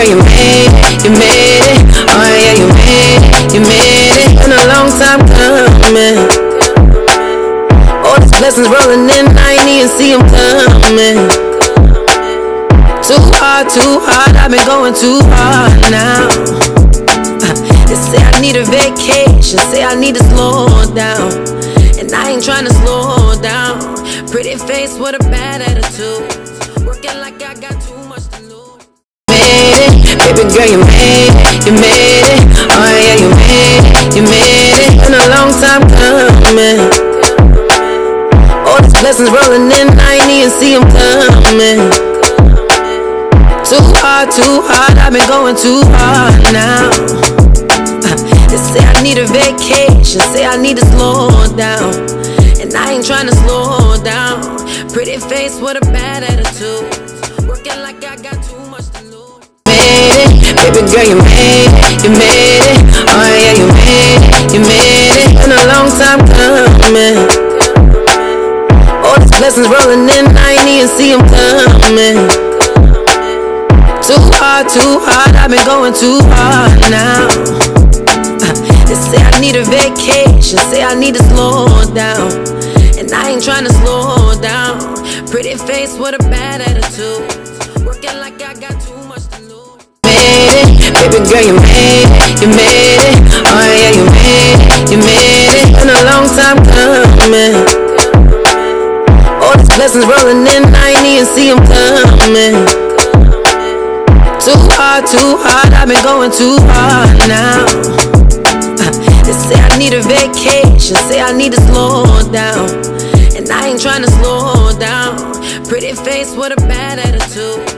girl, you made it, oh yeah, you made it, been a long time coming. All these blessings rolling in, I ain't even see them coming. Too hard, I've been going too hard now. They say I need a vacation, say I need to slow down, and I ain't trying to slow down. Pretty face with a bad attitude, working like I got too much to lose. Baby girl, you made it, oh yeah, you made it, been a long time coming. All these blessings rolling in, I ain't even see them coming. Too hard, I've been going too hard now. They say I need a vacation, say I need to slow down, and I ain't trying to slow down. Pretty face with a bad attitude, working like I got too much to lose. Baby girl, you made it, oh yeah, you made it, been a long time coming. All these blessings rolling in, I ain't even see them coming. Too hard, I've been going too hard now. They say I need a vacation, say I need to slow down, and I ain't trying to slow down. Pretty face with a bad attitude, working like I got too much to lose. Baby girl, you made it, oh yeah, you made it, been a long time coming. All these blessings rolling in, I ain't even see them coming. Too hard, I've been going too hard now. They say I need a vacation, say I need to slow down, and I ain't trying to slow down. Pretty face with a bad attitude,